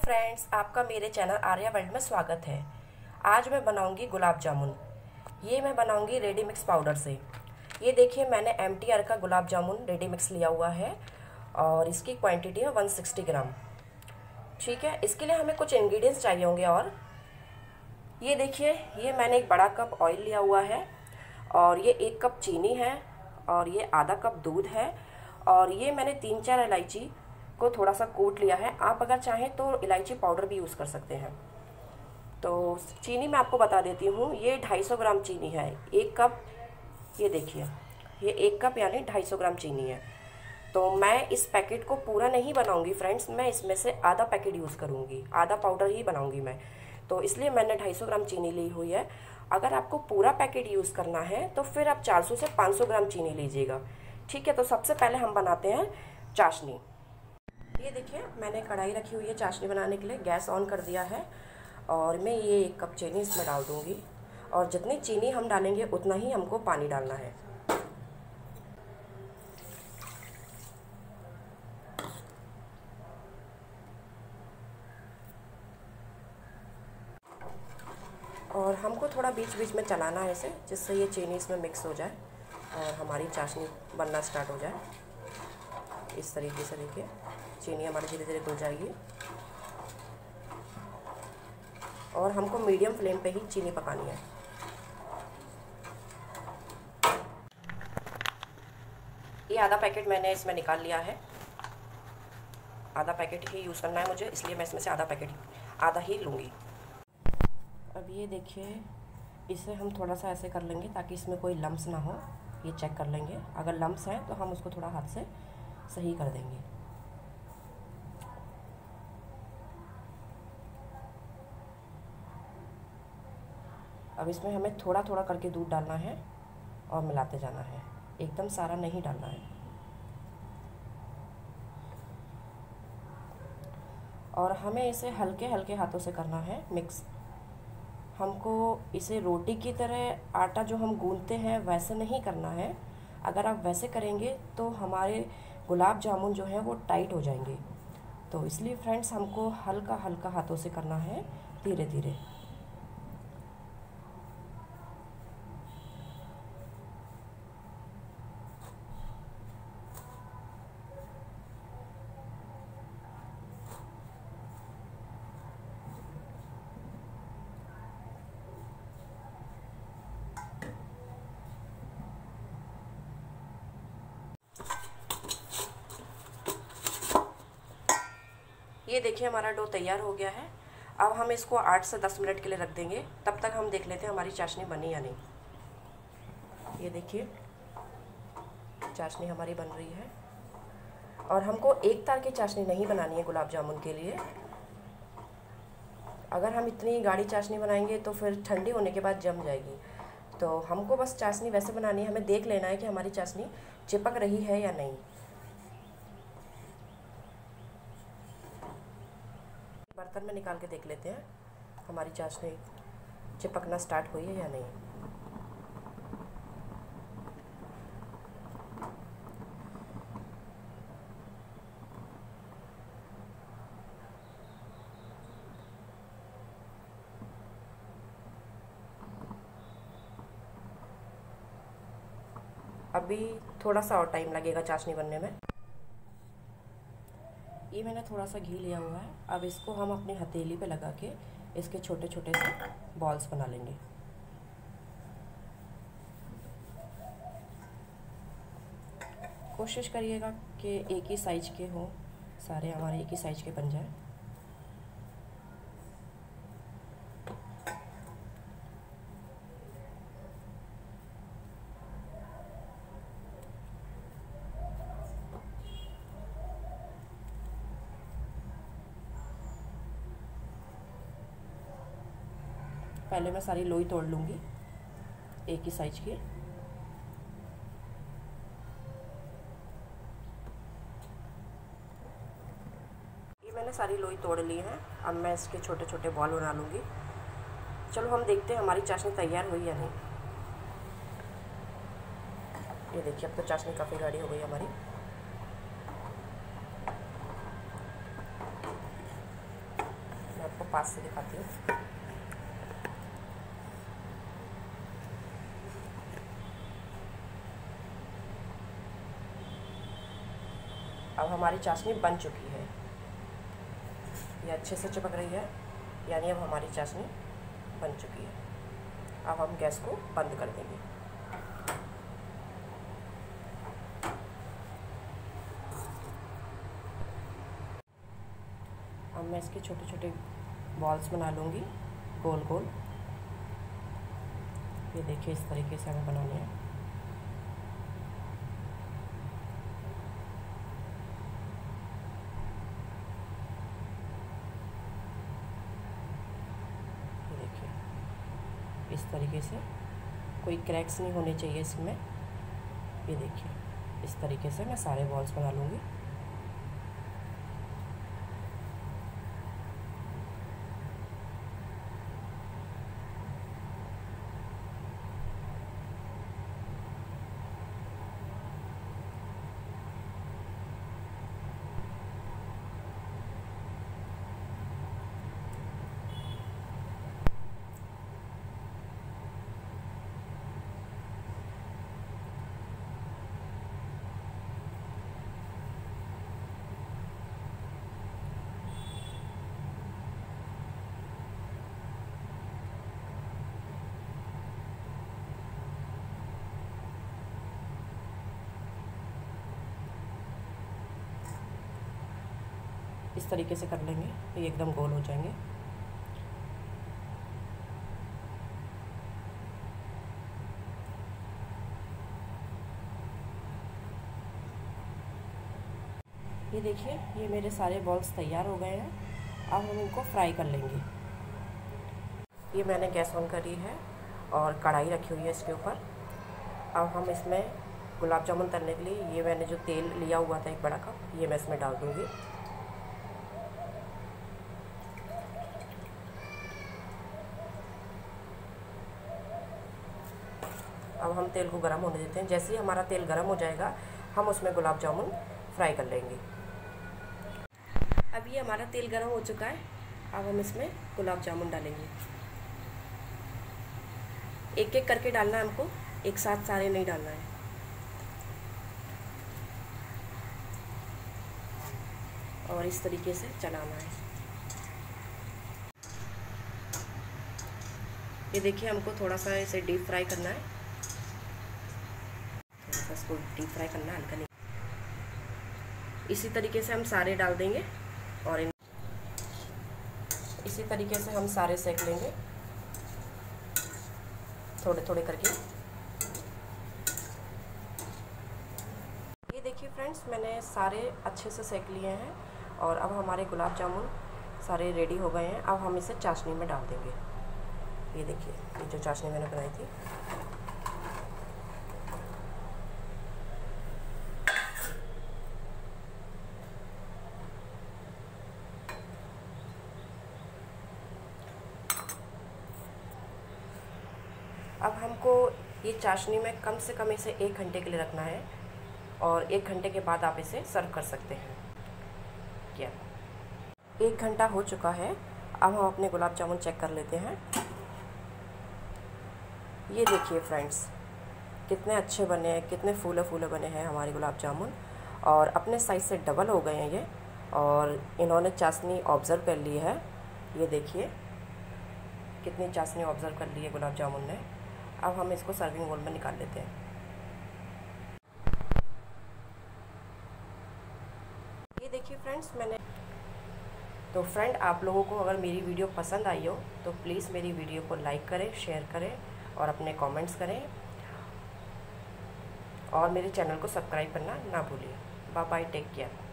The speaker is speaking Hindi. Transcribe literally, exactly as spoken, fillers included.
फ्रेंड्स, आपका मेरे चैनल आर्या वर्ल्ड में स्वागत है। आज मैं बनाऊंगी गुलाब जामुन। ये मैं बनाऊंगी रेडी मिक्स पाउडर से। ये देखिए, मैंने एम टी आर का गुलाब जामुन रेडी मिक्स लिया हुआ है और इसकी क्वांटिटी है एक सौ साठ ग्राम। ठीक है, इसके लिए हमें कुछ इंग्रेडिएंट्स चाहिए होंगे। और ये देखिए, ये मैंने एक बड़ा कप ऑयल लिया हुआ है और ये एक कप चीनी है और ये आधा कप दूध है और ये मैंने तीन चार इलायची को थोड़ा सा कूट लिया है। आप अगर चाहें तो इलायची पाउडर भी यूज़ कर सकते हैं। तो चीनी मैं आपको बता देती हूँ, ये दो सौ पचास ग्राम चीनी है। एक कप, ये देखिए, ये एक कप यानी दो सौ पचास ग्राम चीनी है। तो मैं इस पैकेट को पूरा नहीं बनाऊंगी फ्रेंड्स, मैं इसमें से आधा पैकेट यूज़ करूँगी, आधा पाउडर ही बनाऊँगी मैं। तो इसलिए मैंने दो सौ ग्राम चीनी ली हुई है। अगर आपको पूरा पैकेट यूज़ करना है तो फिर आप चार सौ से पाँच सौ ग्राम चीनी लीजिएगा। ठीक है, तो सबसे पहले हम बनाते हैं चाशनी। ये देखिए, मैंने कढ़ाई रखी हुई है चाशनी बनाने के लिए, गैस ऑन कर दिया है और मैं ये एक कप चीनी इसमें डाल दूँगी। और जितनी चीनी हम डालेंगे उतना ही हमको पानी डालना है। और हमको थोड़ा बीच बीच में चलाना है इसे, जिससे ये चीनी इसमें मिक्स हो जाए और हमारी चाशनी बनना स्टार्ट हो जाए। इस तरीके से देखिए, चीनी हमारी धीरे धीरे घुल जाएगी और हमको मीडियम फ्लेम पे ही चीनी पकानी है। ये आधा पैकेट मैंने इसमें निकाल लिया है। आधा पैकेट ही यूज़ करना है मुझे, इसलिए मैं इसमें से आधा पैकेट आधा ही लूँगी। अब ये देखिए, इसे हम थोड़ा सा ऐसे कर लेंगे ताकि इसमें कोई लम्स ना हो। ये चेक कर लेंगे, अगर लम्स हैं तो हम उसको थोड़ा हाथ से सही कर देंगे। अब इसमें हमें थोड़ा थोड़ा करके दूध डालना है और मिलाते जाना है, एकदम सारा नहीं डालना है। और हमें इसे हल्के हल्के हाथों से करना है मिक्स। हमको इसे रोटी की तरह आटा जो हम गूंथते हैं वैसे नहीं करना है। अगर आप वैसे करेंगे तो हमारे गुलाब जामुन जो है वो टाइट हो जाएंगे। तो इसलिए फ्रेंड्स, हमको हल्का हल्का हाथों से करना है, धीरे धीरे। ये देखिए, हमारा डो तैयार हो गया है। अब हम इसको आठ से दस मिनट के लिए रख देंगे। तब तक हम देख लेते हैं हमारी चाशनी बनी या नहीं। ये देखिए, चाशनी हमारी बन रही है। और हमको एक तार की चाशनी नहीं बनानी है गुलाब जामुन के लिए। अगर हम इतनी गाढ़ी चाशनी बनाएंगे तो फिर ठंडी होने के बाद जम जाएगी। तो हमको बस चाशनी वैसे बनानी है, हमें देख लेना है कि हमारी चाशनी चिपक रही है या नहीं। बर्तन में निकाल के देख लेते हैं हमारी चाशनी चिपकना स्टार्ट हुई है या नहीं। अभी थोड़ा सा और टाइम लगेगा चाशनी बनने में। ये मैंने थोड़ा सा घी लिया हुआ है। अब इसको हम अपनी हथेली पे लगा के इसके छोटे छोटे से बॉल्स बना लेंगे। कोशिश करिएगा कि एक ही साइज के हों, सारे हमारे एक ही साइज के बन जाए। पहले मैं सारी लोई तोड़ लूँगी एक ही साइज की। ये मैंने सारी लोई तोड़ ली है। अब मैं इसके छोटे छोटे बॉल बना लूँगी। चलो हम देखते हैं हमारी चाशनी तैयार हुई या नहीं। ये देखिए, अब तो चाशनी काफ़ी गाढ़ी हो गई हमारी। आपको पास से दिखाती हूँ। अब हमारी चाशनी बन चुकी है, ये अच्छे से चिपक रही है, यानी अब हमारी चाशनी बन चुकी है। अब हम गैस को बंद कर देंगे। अब मैं इसके छोटे छोटे बॉल्स बना लूँगी, गोल गोल। ये देखिए, इस तरीके से हमें बनाने हैं। इस तरीके से कोई क्रैक्स नहीं होने चाहिए इसमें। ये देखिए, इस तरीके से मैं सारे बॉल्स बना लूँगी। इस तरीके से कर लेंगे, ये एकदम गोल हो जाएंगे। ये देखिए, ये मेरे सारे बॉल्स तैयार हो गए हैं। अब हम इनको फ्राई कर लेंगे। ये मैंने गैस ऑन करी है और कढ़ाई रखी हुई है इसके ऊपर। अब हम इसमें गुलाब जामुन तलने के लिए ये मैंने जो तेल लिया हुआ था एक बड़ा कप, ये मैं इसमें डाल दूँगी। अब हम तेल को गर्म होने देते हैं। जैसे ही हमारा तेल गर्म हो जाएगा, हम उसमें गुलाब जामुन फ्राई कर लेंगे। अब ये हमारा तेल गर्म हो चुका है। अब हम इसमें गुलाब जामुन डालेंगे। एक एक करके डालना है हमको, एक साथ सारे नहीं डालना है। और इस तरीके से चलाना है। ये देखिए, हमको थोड़ा सा इसे डीप फ्राई करना है। थोड़ा सा इसको डीप फ्राई करना है, हल्का नहीं। इसी तरीके से हम सारे डाल देंगे और इन इसी तरीके से हम सारे सेक लेंगे, थोड़े थोड़े करके। ये देखिए फ्रेंड्स, मैंने सारे अच्छे से सेक लिए हैं और अब हमारे गुलाब जामुन सारे रेडी हो गए हैं। अब हम इसे चाशनी में डाल देंगे। ये देखिए, ये जो चाशनी मैंने बनाई थी, अब हमको ये चाशनी में कम से कम इसे एक घंटे के लिए रखना है और एक घंटे के बाद आप इसे सर्व कर सकते हैं। क्या एक घंटा हो चुका है। अब हम अपने गुलाब जामुन चेक कर लेते हैं। ये देखिए फ्रेंड्स, कितने अच्छे बने हैं, कितने फूले फूले बने हैं हमारे गुलाब जामुन और अपने साइज़ से डबल हो गए हैं ये। और इन्होंने चाशनी ऑब्ज़र्व कर ली है। ये देखिए, कितनी चाशनी ऑब्ज़र्व कर ली है गुलाब जामुन ने। अब हम इसको सर्विंग बोल में निकाल लेते हैं। ये देखिए फ्रेंड्स, मैंने तो फ्रेंड आप लोगों को अगर मेरी वीडियो पसंद आई हो तो प्लीज़ मेरी वीडियो को लाइक करें, शेयर करें और अपने कमेंट्स करें और मेरे चैनल को सब्सक्राइब करना ना भूलिए। Bye bye, take care.